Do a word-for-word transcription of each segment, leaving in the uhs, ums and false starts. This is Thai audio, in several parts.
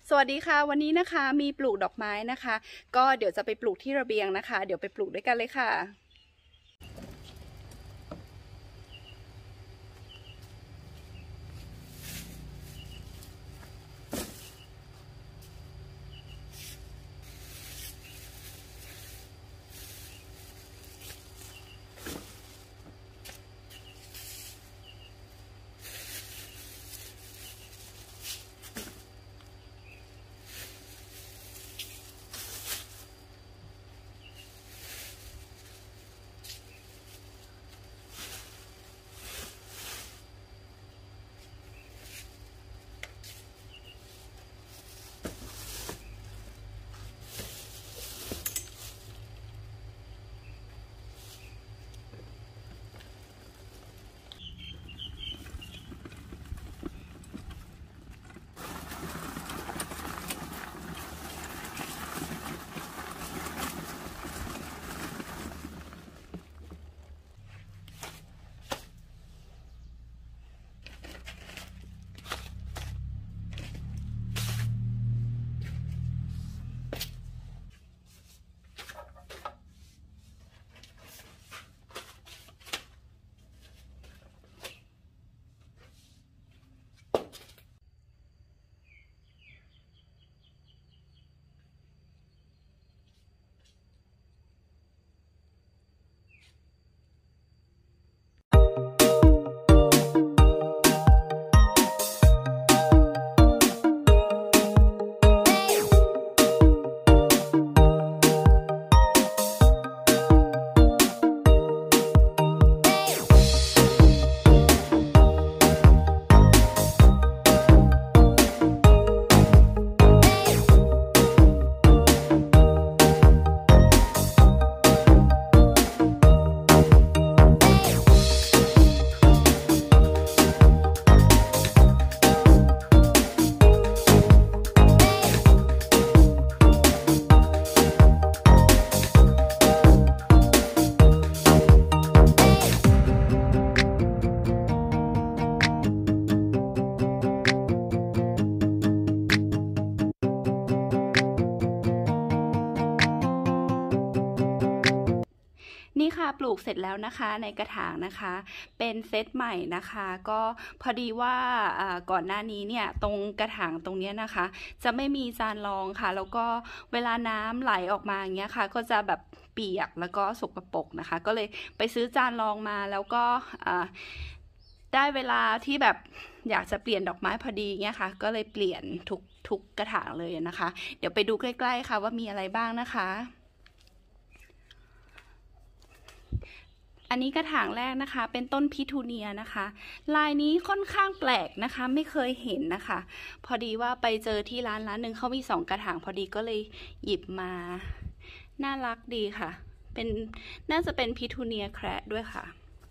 สวัสดีค่ะวันนี้นะคะมีปลูกดอกไม้นะคะก็เดี๋ยวจะไปปลูกที่ระเบียงนะคะเดี๋ยวไปปลูกด้วยกันเลยค่ะนี่ค่ะปลูกเสร็จแล้วนะคะในกระถางนะคะเป็นเซตใหม่นะคะก็พอดีว่าก่อนหน้านี้เนี่ยตรงกระถางตรงนี้นะคะจะไม่มีจานรองค่ะแล้วก็เวลาน้ำไหลออกมาอย่างเงี้ยค่ะก็จะแบบเปียกแล้วก็สกปรกนะคะก็เลยไปซื้อจานรองมาแล้วก็ได้เวลาที่แบบอยากจะเปลี่ยนดอกไม้พอดีเงี้ยค่ะก็เลยเปลี่ยนทุกทุกกระถางเลยนะคะเดี๋ยวไปดูใกล้ๆค่ะว่ามีอะไรบ้างนะคะอันนี้กระถางแรกนะคะเป็นต้นพิทูเนียนะคะลายนี้ค่อนข้างแปลกนะคะไม่เคยเห็นนะคะพอดีว่าไปเจอที่ร้านร้านหนึ่งเขามีสองกระถางพอดีก็เลยหยิบมาน่ารักดีค่ะเป็นน่าจะเป็นพิทูเนียแคระด้วยค่ะ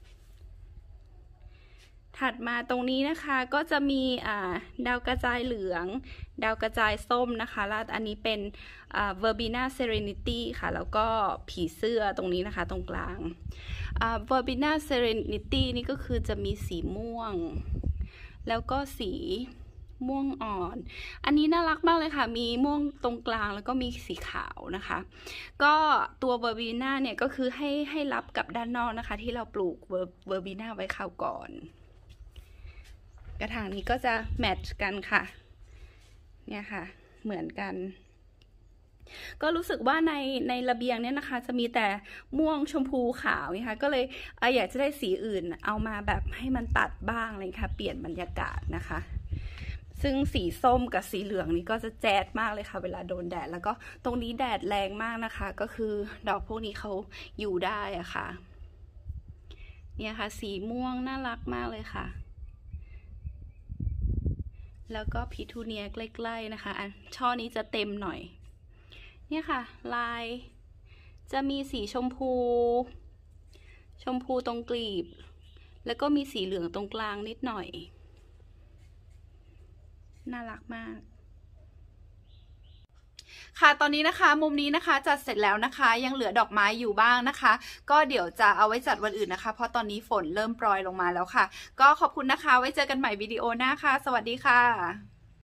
ถัดมาตรงนี้นะคะก็จะมีดาวกระจายเหลืองดาวกระจายส้มนะคะแล้วอันนี้เป็น Verbena Serenity ค่ะแล้วก็ผีเสื้อตรงนี้นะคะตรงกลาง Verbena Serenity นี่ก็คือจะมีสีม่วงแล้วก็สีม่วงอ่อนอันนี้น่ารักมากเลยค่ะมีม่วงตรงกลางแล้วก็มีสีขาวนะคะก็ตัว Verbena เนี่ยก็คือให้ให้รับกับด้านนอกนะคะที่เราปลูก Verbena ไว้คราวก่อนกระถางนี้ก็จะแมทช์กันค่ะเนี่ยค่ะเหมือนกันก็รู้สึกว่าในในระเบียงเนี่ยนะคะจะมีแต่ม่วงชมพูขาวนะคะก็เลยอยากจะได้สีอื่นเอามาแบบให้มันตัดบ้างเลยค่ะเปลี่ยนบรรยากาศนะคะซึ่งสีส้มกับสีเหลืองนี่ก็จะแจ๊ดมากเลยค่ะเวลาโดนแดดแล้วก็ตรงนี้แดดแรงมากนะคะก็คือดอกพวกนี้เขาอยู่ได้อะค่ะเนี่ยค่ะสีม่วงน่ารักมากเลยค่ะแล้วก็พิทูเนียใกล้ๆนะคะอันช่อนี้จะเต็มหน่อยเนี่ยค่ะลายจะมีสีชมพูชมพูตรงกลีบแล้วก็มีสีเหลืองตรงกลางนิดหน่อยน่ารักมาก ค่ะตอนนี้นะคะมุมนี้นะคะจัดเสร็จแล้วนะคะยังเหลือดอกไม้อยู่บ้างนะคะก็เดี๋ยวจะเอาไว้จัดวันอื่นนะคะเพราะตอนนี้ฝนเริ่มโปรยลงมาแล้วค่ะก็ขอบคุณนะคะไว้เจอกันใหม่วิดีโอหน้าค่ะสวัสดีค่ะ